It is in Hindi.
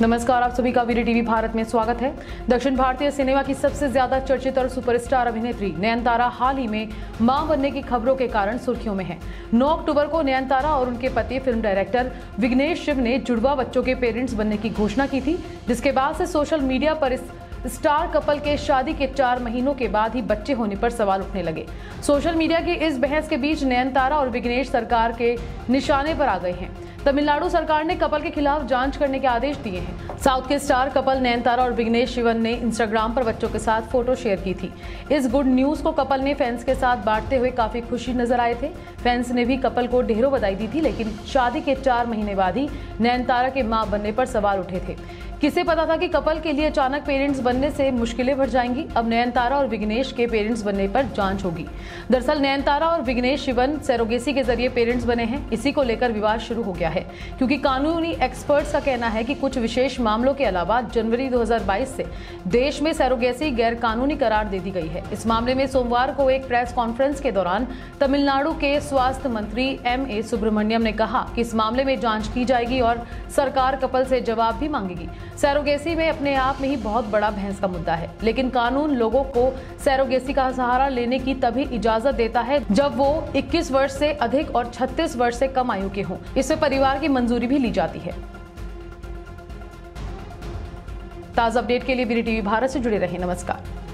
नमस्कार, आप सभी का वीडियो टीवी भारत में स्वागत है। दक्षिण भारतीय सिनेमा की सबसे ज्यादा चर्चित और सुपरस्टार अभिनेत्री नयनतारा हाल ही में मां बनने की खबरों के कारण सुर्खियों में है। 9 अक्टूबर को नयनतारा और उनके पति फिल्म डायरेक्टर विघ्नेश शिव ने जुड़वा बच्चों के पेरेंट्स बनने की घोषणा की थी, जिसके बाद से सोशल मीडिया पर इस स्टार कपल के शादी के 4 महीनों के बाद ही बच्चे होने पर सवाल उठने लगे। सोशल मीडिया की इस बहस के बीच नयनतारा और विघ्नेश सरकार के निशाने पर आ गए हैं। तमिलनाडु सरकार ने कपल के खिलाफ जांच करने के आदेश दिए हैं। साउथ के स्टार कपल नयनतारा और विघ्नेश शिवन ने इंस्टाग्राम पर बच्चों के साथ फोटो शेयर की थी। इस गुड न्यूज को कपल ने फैंस के साथ बांटते हुए काफी खुशी नजर आए थे। फैंस ने भी कपल को ढेरों बधाई दी थी, लेकिन शादी के 4 महीने बाद ही नयनतारा के मां बनने पर सवाल उठे थे। किसे पता था कि कपल के लिए अचानक पेरेंट्स बनने से मुश्किलें बढ़ जाएंगी। अब नयनतारा और विघ्नेश के पेरेंट्स बनने पर जांच होगी। दरअसल नयनतारा और विघ्नेश शिवन सरोगेसी के जरिए पेरेंट्स बने हैं। इसी को लेकर विवाद शुरू हो गया है, क्योंकि कानूनी एक्सपर्ट्स का कहना है कि कुछ विशेष मामलों के अलावा जनवरी 2022 से देश में सरोगेसी गैर कानूनी करार दे दी गई है। इस मामले में सोमवार को एक प्रेस कॉन्फ्रेंस के दौरान तमिलनाडु के स्वास्थ्य मंत्री M.A. सुब्रमण्यम ने कहा कि इस मामले में जांच की जाएगी और सरकार कपल से जवाब भी मांगेगी। सरोगेसी में अपने आप में ही बहुत बड़ा बहस का मुद्दा है, लेकिन कानून लोगों को सरोगेसी का सहारा लेने की तभी इजाजत देता है जब वो 21 वर्ष से अधिक और 36 वर्ष से कम आयु के हों। इसमें परिवार की मंजूरी भी ली जाती है। ताज़ा अपडेट के लिए वीडियो टीवी भारत से जुड़े रहें। नमस्कार।